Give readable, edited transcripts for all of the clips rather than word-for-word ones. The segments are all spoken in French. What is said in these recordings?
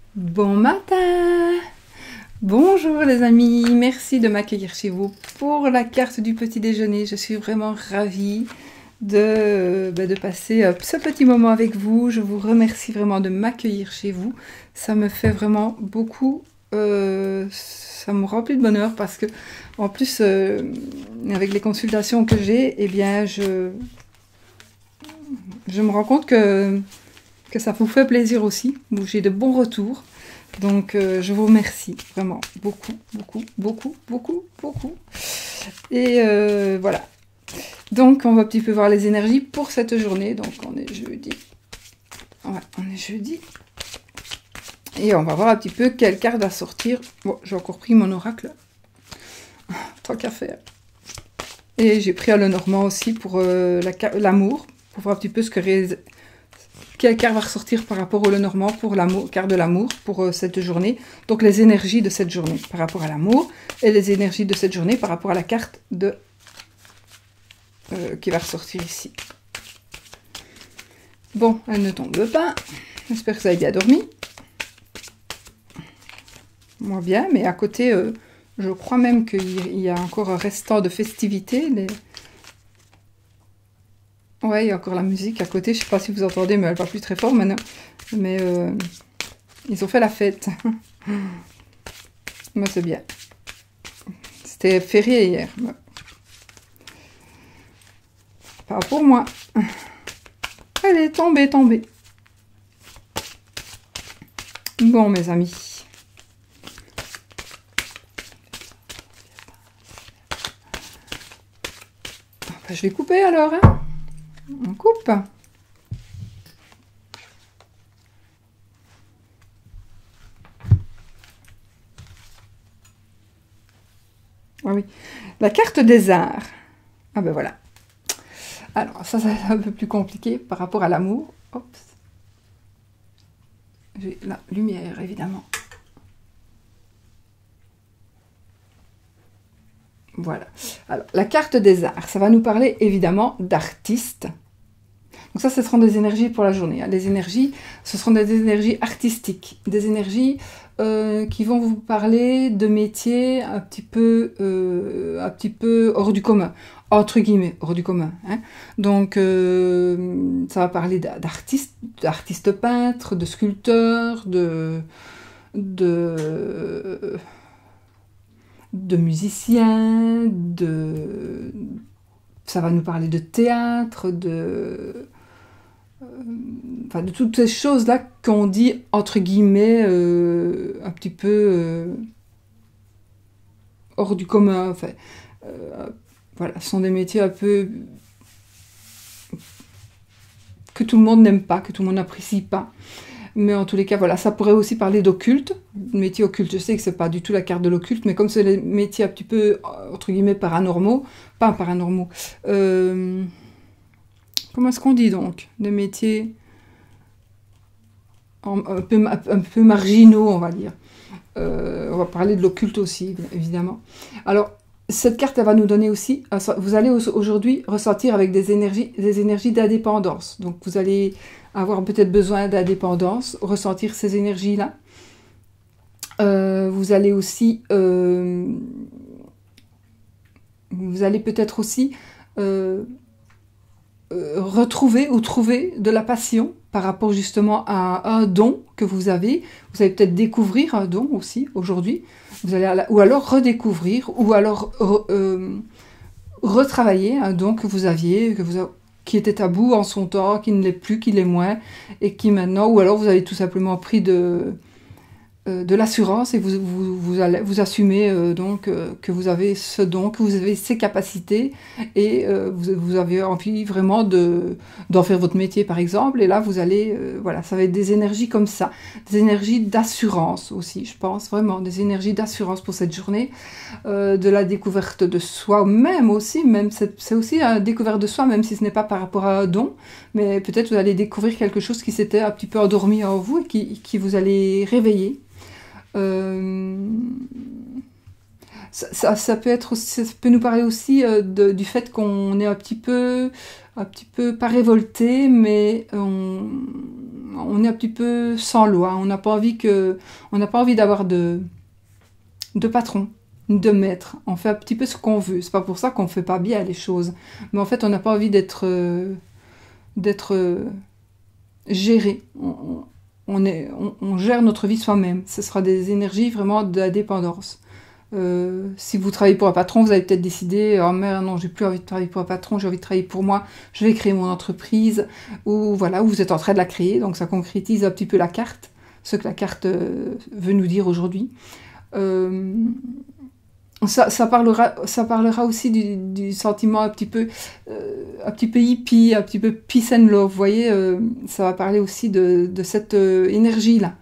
Bon matin! Bonjour les amis, merci de m'accueillir chez vous pour la carte du petit déjeuner. Je suis vraiment ravie de passer ce petit moment avec vous. Je vous remercie vraiment de m'accueillir chez vous. Ça me fait vraiment beaucoup, ça me remplit de bonheur parce que en plus avec les consultations que j'ai, eh bien je me rends compte que ça vous fait plaisir aussi. J'ai de bons retours. Donc, je vous remercie vraiment beaucoup, beaucoup, beaucoup, beaucoup, beaucoup. Et voilà. Donc, on va un petit peu voir les énergies pour cette journée. Donc, on est jeudi. Ouais, on est jeudi. Et on va voir un petit peu quelle carte va sortir. Bon, j'ai encore pris mon oracle. Tant qu'à faire. Et j'ai pris à Lenormand aussi pour l'amour. Pour voir un petit peu quelle carte va ressortir par rapport au Lenormand pour l'amour, carte de l'amour pour cette journée. Donc les énergies de cette journée par rapport à l'amour et les énergies de cette journée par rapport à la carte qui va ressortir ici. Bon, elle ne tombe pas. J'espère que vous avez bien dormi. Moi bien, mais à côté, je crois même qu'il y a encore un restant de festivités. Ouais, il y a encore la musique à côté. Je sais pas si vous entendez, mais elle va plus très fort maintenant. Mais ils ont fait la fête. Moi, c'est bien. C'était férié hier. Pas pour moi. Allez, tombez, tombez. Bon, mes amis. Je vais couper alors, hein. On coupe. Ah oui, la carte des arts. Ah ben voilà. Alors ça c'est un peu plus compliqué par rapport à l'amour. Oups. J'ai la lumière évidemment. Voilà. Alors la carte des arts, ça va nous parler évidemment d'artistes. Donc ça, ce seront des énergies pour la journée. Les énergies, ce seront des énergies artistiques, des énergies qui vont vous parler de métiers un petit peu hors du commun, entre guillemets, hors du commun. Hein. Donc ça va parler d'artistes peintres, de sculpteurs, de musiciens, ça va nous parler de théâtre, enfin, de toutes ces choses-là qu'on dit, entre guillemets, un petit peu hors du commun. Enfin, voilà, ce sont des métiers un peu que tout le monde n'aime pas, que tout le monde n'apprécie pas. Mais en tous les cas, voilà, ça pourrait aussi parler d'occulte, métier occulte. Je sais que c'est pas du tout la carte de l'occulte, mais comme c'est les métiers un petit peu, entre guillemets, paranormaux, pas paranormaux, comment est-ce qu'on dit donc? Des métiers un peu marginaux, on va dire. On va parler de l'occulte aussi, évidemment. Alors, cette carte, elle va nous donner aussi, vous allez aujourd'hui ressentir avec des énergies d'indépendance. Donc, vous allez avoir peut-être besoin d'indépendance, ressentir ces énergies-là. Vous allez aussi, vous allez peut-être aussi retrouver ou trouver de la passion par rapport justement à un don que vous avez. Vous allez peut-être découvrir un don aussi aujourd'hui. Vous allez ou alors redécouvrir, ou alors retravailler un don que vous aviez, qui était tabou en son temps, qui ne l'est plus, qui l'est moins, et qui maintenant, ou alors vous avez tout simplement pris de l'assurance et vous assumez donc que vous avez ce don, que vous avez ces capacités et vous avez envie vraiment d'en faire votre métier par exemple, et là vous allez, voilà, ça va être des énergies comme ça, des énergies d'assurance aussi, je pense vraiment, des énergies d'assurance pour cette journée, de la découverte de soi-même aussi, même c'est aussi la découverte de soi, même si ce n'est pas par rapport à un don, mais peut-être vous allez découvrir quelque chose qui s'était un petit peu endormi en vous et qui vous allez réveiller. Ça peut être aussi, ça peut nous parler aussi du fait qu'on est un petit peu pas révolté, mais on est un petit peu sans loi. On n'a pas envie d'avoir de patron, de maître. On fait un petit peu ce qu'on veut. C'est pas pour ça qu'on fait pas bien les choses. Mais en fait, on n'a pas envie d'être géré. On gère notre vie soi-même. Ce sera des énergies vraiment d'indépendance. Si vous travaillez pour un patron, vous avez peut-être décidé, oh merde, non, j'ai plus envie de travailler pour un patron, j'ai envie de travailler pour moi, je vais créer mon entreprise, ou voilà, vous êtes en train de la créer, donc ça concrétise un petit peu la carte, ce que la carte veut nous dire aujourd'hui. Ça parlera aussi du sentiment un petit peu hippie, un petit peu peace and love, vous voyez, ça va parler aussi de cette énergie-là,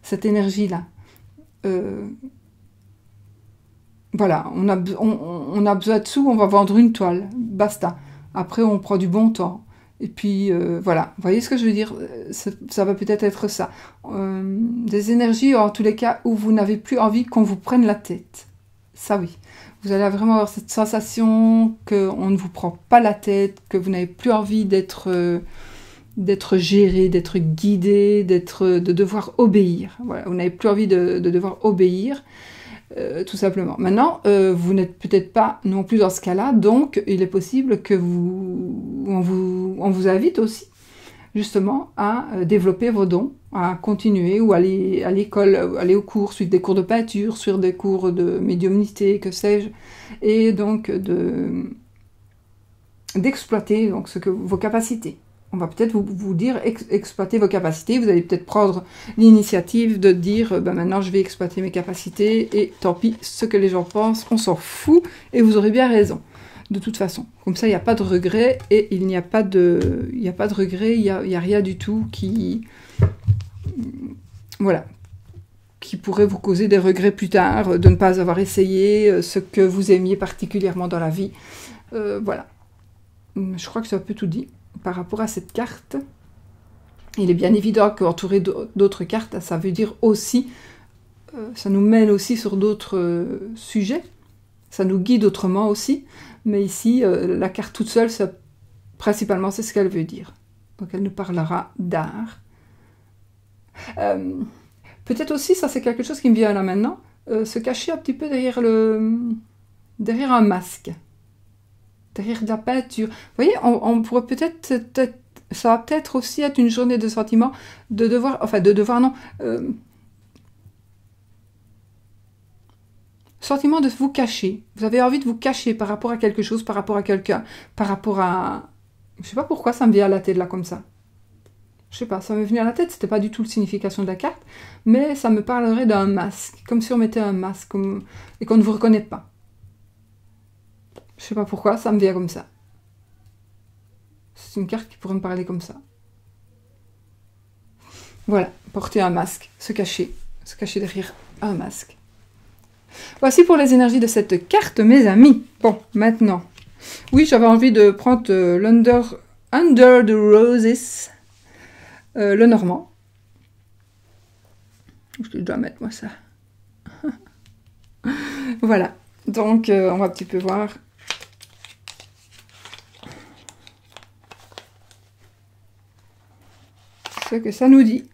Voilà, on a besoin de sous, on va vendre une toile, basta. Après, on prend du bon temps. Et puis, voilà, vous voyez ce que je veux dire? Ça va peut-être être ça. Des énergies, en tous les cas, où vous n'avez plus envie qu'on vous prenne la tête. Ça, oui. Vous allez vraiment avoir cette sensation qu'on ne vous prend pas la tête, que vous n'avez plus envie d'être géré, d'être guidé, de devoir obéir. Voilà, vous n'avez plus envie de devoir obéir. Tout simplement. Maintenant, vous n'êtes peut-être pas non plus dans ce cas-là, donc il est possible que on vous invite aussi justement à développer vos dons, à continuer ou aller à l'école, aller aux cours, suivre des cours de peinture, suivre des cours de médiumnité, que sais-je, et donc d'exploiter donc vos capacités. On va peut-être vous dire exploiter vos capacités. Vous allez peut-être prendre l'initiative de dire maintenant je vais exploiter mes capacités et tant pis ce que les gens pensent, on s'en fout et vous aurez bien raison. De toute façon, comme ça il n'y a pas de regret et il n'y a pas de regret, il y a rien du tout qui pourrait vous causer des regrets plus tard de ne pas avoir essayé ce que vous aimiez particulièrement dans la vie. Voilà. Je crois que c'est un peu tout dit. Par rapport à cette carte, il est bien évident qu'entourer d'autres cartes, ça veut dire aussi, ça nous mène aussi sur d'autres sujets, ça nous guide autrement aussi, mais ici, la carte toute seule, principalement, c'est ce qu'elle veut dire. Donc elle nous parlera d'art. Peut-être aussi, ça c'est quelque chose qui me vient là maintenant, se cacher un petit peu derrière un masque. Derrière de la peinture. Vous voyez, on pourrait peut-être, ça va peut-être aussi être une journée de sentiment, sentiment de vous cacher. Vous avez envie de vous cacher par rapport à quelque chose, par rapport à quelqu'un, par rapport à... Je sais pas pourquoi ça me vient à la tête là comme ça. Je sais pas, ça m'est venu à la tête, c'était pas du tout la signification de la carte, mais ça me parlerait d'un masque, comme si on mettait un masque et qu'on ne vous reconnaît pas. Je sais pas pourquoi, ça me vient comme ça. C'est une carte qui pourrait me parler comme ça. Voilà, porter un masque, se cacher derrière un masque. Voici pour les énergies de cette carte, mes amis. Bon, maintenant. Oui, j'avais envie de prendre Under the Roses, le normand. Je dois mettre moi ça. Voilà, donc on va un petit peu voir. Ce que ça nous dit.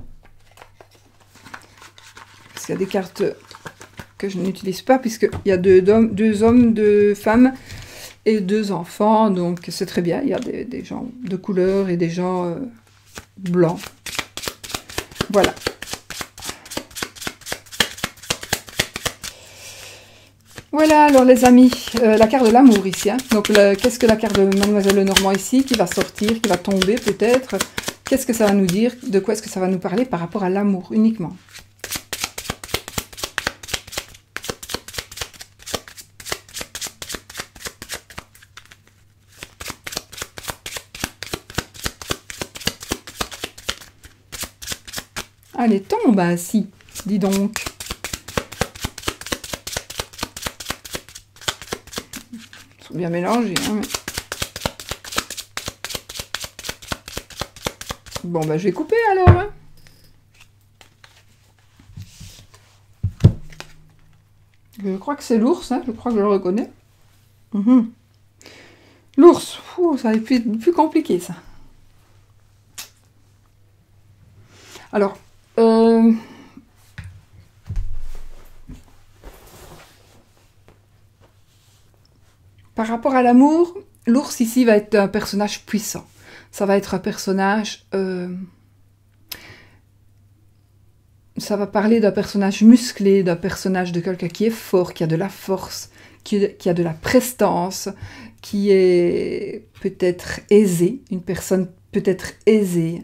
Parce qu'il y a des cartes que je n'utilise pas, puisqu'il y a deux hommes, deux femmes et deux enfants, donc c'est très bien. Il y a des gens de couleur et des gens blancs. Voilà. Voilà, alors les amis, la carte de l'amour ici. Hein. Donc, qu'est-ce que la carte de Mademoiselle Lenormand ici, qui va sortir, qui va tomber peut-être? Qu'est-ce que ça va nous dire? De quoi est-ce que ça va nous parler par rapport à l'amour uniquement? Allez, tombe ainsi, dis donc. Ils sont bien mélangés, hein, mais... Bon, bah, je vais couper, alors. Hein. Je crois que c'est l'ours, hein, je crois que je le reconnais. L'ours, ça va être plus compliqué, ça. Alors, par rapport à l'amour, l'ours ici va être un personnage puissant. Ça va être un personnage... ça va parler d'un personnage musclé, d'un personnage de quelqu'un qui est fort, qui a de la force, qui a de la prestance, qui est peut-être aisé, une personne peut-être aisée.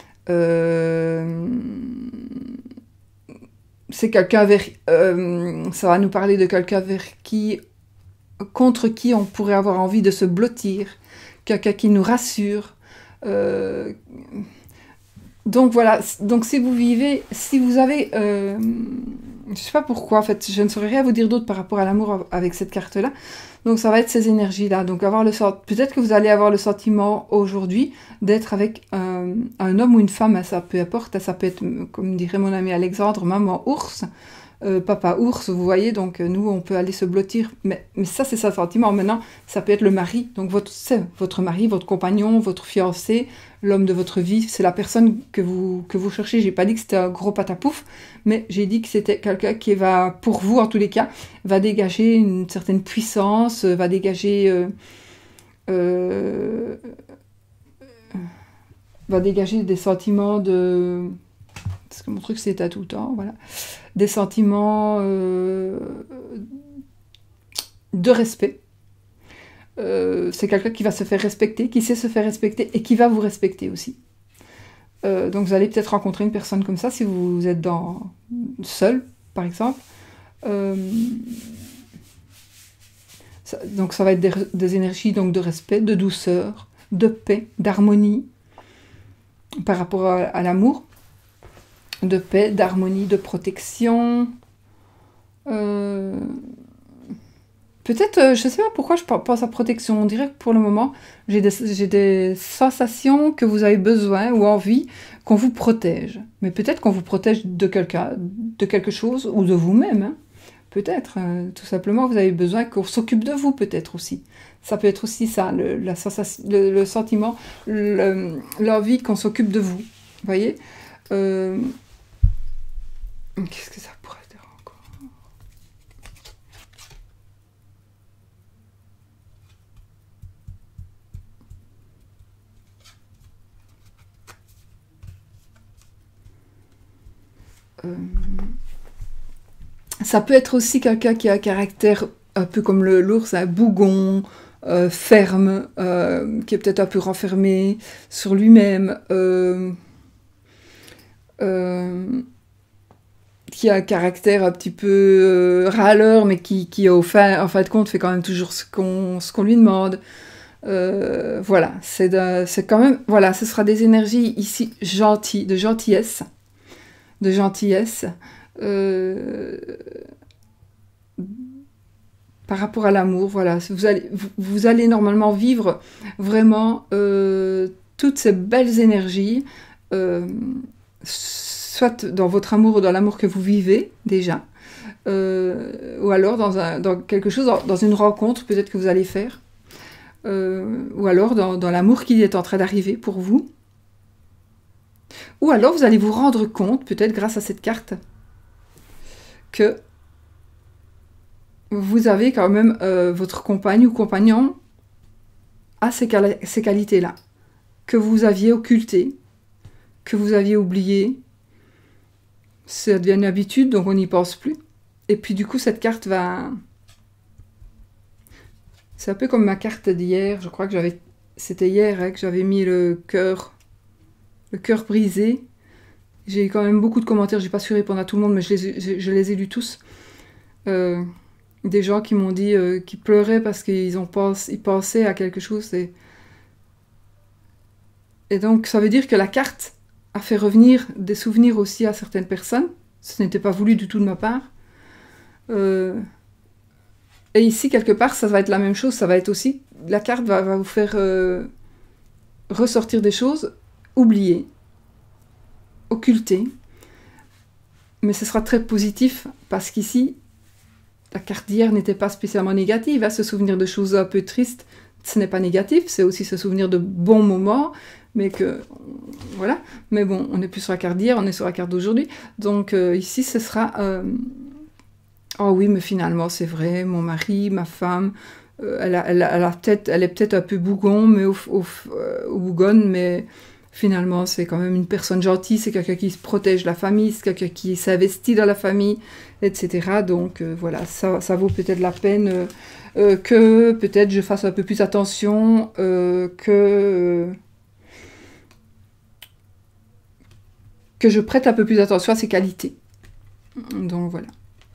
C'est quelqu'un ça va nous parler de quelqu'un contre qui on pourrait avoir envie de se blottir, quelqu'un qui nous rassure. Donc voilà, donc si vous avez, je sais pas pourquoi, en fait, je ne saurais rien vous dire d'autre par rapport à l'amour avec cette carte-là. Donc ça va être ces énergies-là. Donc peut-être que vous allez avoir le sentiment aujourd'hui d'être avec un homme ou une femme, hein, ça peu importe, ça peut être, comme dirait mon ami Alexandre, maman ours, papa ours, vous voyez, donc nous on peut aller se blottir, mais ça c'est ça sentiment. Maintenant ça peut être le mari, donc c'est votre mari, votre compagnon, votre fiancé, l'homme de votre vie, c'est la personne que vous cherchez. J'ai pas dit que c'était un gros patapouf, mais j'ai dit que c'était quelqu'un qui va, pour vous en tous les cas, va dégager une certaine puissance, va dégager des sentiments de... Parce que mon truc c'est à tout le temps, voilà. Des sentiments de respect. C'est quelqu'un qui va se faire respecter, qui sait se faire respecter et qui va vous respecter aussi. Donc vous allez peut-être rencontrer une personne comme ça si vous êtes seul, par exemple. Donc ça va être des énergies donc, de respect, de douceur, de paix, d'harmonie par rapport à l'amour. De paix, d'harmonie, de protection. Peut-être, je ne sais pas pourquoi je pense à protection. On dirait que pour le moment, j'ai des sensations que vous avez besoin ou envie qu'on vous protège. Mais peut-être qu'on vous protège de quelque chose ou de vous-même. Hein. Peut-être, tout simplement, vous avez besoin qu'on s'occupe de vous, peut-être aussi. Ça peut être aussi ça, le sentiment, l'envie qu'on s'occupe de vous. Vous voyez qu'est-ce que ça pourrait être encore? Ça peut être aussi quelqu'un qui a un caractère un peu comme l'ours, un bougon, ferme, qui est peut-être un peu renfermé sur lui-même, qui a un caractère un petit peu râleur, mais qui en fin de compte fait quand même toujours ce qu'on lui demande. Voilà, c'est quand même, voilà, ce sera des énergies ici gentilles, de gentillesse, par rapport à l'amour, voilà, vous allez normalement vivre vraiment toutes ces belles énergies, soit dans votre amour ou dans l'amour que vous vivez déjà, ou alors dans quelque chose, dans une rencontre peut-être que vous allez faire, ou alors dans l'amour qui est en train d'arriver pour vous, ou alors vous allez vous rendre compte, peut-être grâce à cette carte, que vous avez quand même votre compagne ou compagnon a ces qualités-là, que vous aviez occultées, que vous aviez oubliées. Ça devient une habitude, donc on n'y pense plus. Et puis du coup, cette carte va... C'est un peu comme ma carte d'hier, je crois que c'était hier hein, que j'avais mis le cœur brisé. J'ai eu quand même beaucoup de commentaires, j'ai pas su répondre à tout le monde, mais je les ai lus tous. Des gens qui m'ont dit qu'ils pleuraient parce qu'ils pensaient à quelque chose. Et donc, ça veut dire que la carte a fait revenir des souvenirs aussi à certaines personnes. Ce n'était pas voulu du tout de ma part. Et ici, quelque part, ça va être la même chose. Ça va être aussi... La carte va vous faire ressortir des choses oubliées, occultées. Mais ce sera très positif parce qu'ici, la carte d'hier n'était pas spécialement négative. À se souvenir de choses un peu tristes, ce n'est pas négatif, c'est aussi se souvenir de bons moments, mais que, voilà. Mais bon, on n'est plus sur la carte d'hier, on est sur la carte d'aujourd'hui. Donc ici, ce sera... oh oui, mais finalement, c'est vrai, mon mari, ma femme, elle est peut-être un peu bougonne, mais finalement, c'est quand même une personne gentille, c'est quelqu'un qui se protège la famille, c'est quelqu'un qui s'investit dans la famille, etc. Donc voilà, ça vaut peut-être la peine que peut-être je fasse un peu plus attention, que je prête un peu plus attention à ses qualités. Donc voilà.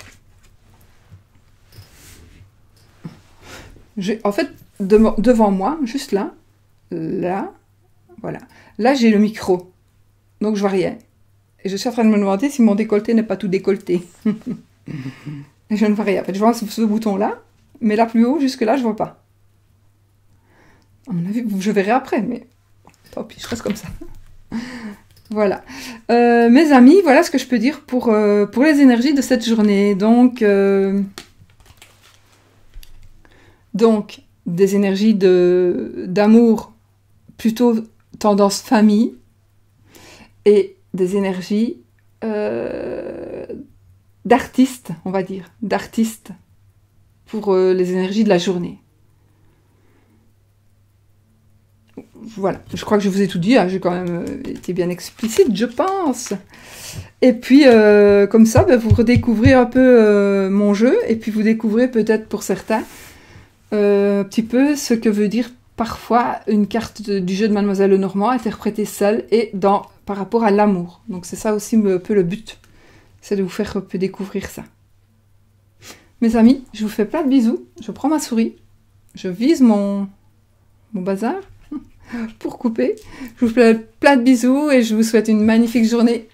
En fait, devant moi, juste là, voilà. Là, j'ai le micro, donc je vois rien. Et je suis en train de me demander si mon décolleté n'est pas tout décolleté. Et je ne vois rien. En fait, je vois ce bouton-là, mais là plus haut, jusque-là, je ne vois pas. À mon avis, je verrai après, mais tant pis, je reste comme ça. Voilà. Mes amis, voilà ce que je peux dire pour les énergies de cette journée. Donc des énergies d'amour, plutôt tendance famille, et des énergies d'artiste, on va dire, d'artiste pour les énergies de la journée. Voilà, je crois que je vous ai tout dit, hein, j'ai quand même été bien explicite, je pense. Et puis, comme ça, vous redécouvrez un peu mon jeu, et puis vous découvrez peut-être pour certains un petit peu ce que veut dire parfois une carte du jeu de Mademoiselle Lenormand interprétée seule et par rapport à l'amour. Donc c'est ça aussi un peu le but, c'est de vous faire un peu découvrir ça. Mes amis, je vous fais plein de bisous, je prends ma souris, je vise mon bazar pour couper. Je vous fais plein de bisous et je vous souhaite une magnifique journée.